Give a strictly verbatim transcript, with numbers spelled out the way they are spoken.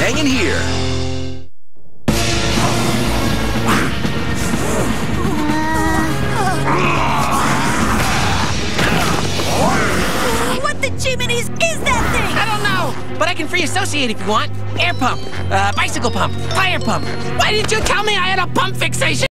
hanging here. What the Jiminy's is that thing? I don't know, but I can free associate if you want. Air pump, uh, bicycle pump, tire pump. Why didn't you tell me I had a pump fixation?